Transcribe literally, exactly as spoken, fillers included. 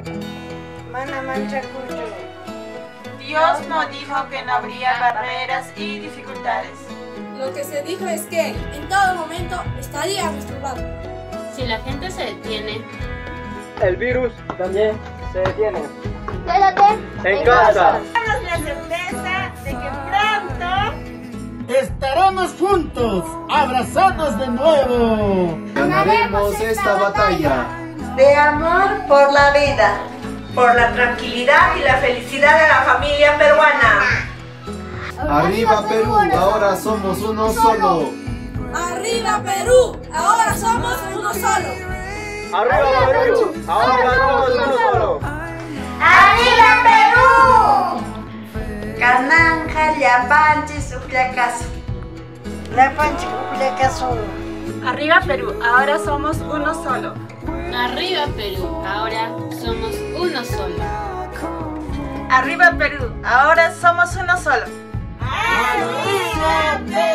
Mana manchakuchu. Dios no dijo que no habría barreras y dificultades. Lo que se dijo es que en todo momento estaría a nuestro lado. Si la gente se detiene, el virus también se detiene. Quédate en casa. Tenemos la certeza de que pronto estaremos juntos, abrazados de nuevo. Ganaremos esta batalla. De amor por la vida, por la tranquilidad y la felicidad de la familia peruana. Arriba Perú, ahora somos uno solo. ¡Arriba Perú! ¡Ahora somos uno solo! ¡Arriba Perú! ¡Ahora somos uno solo! ¡Arriba Perú! Cananja, Llapanchi, Sucliacaso. Llapanchi, Sucliacaso. Arriba Perú, ahora somos uno solo. arriba Perú, ahora somos uno solo. Arriba Perú, ahora somos uno solo. ¡Arriba Perú!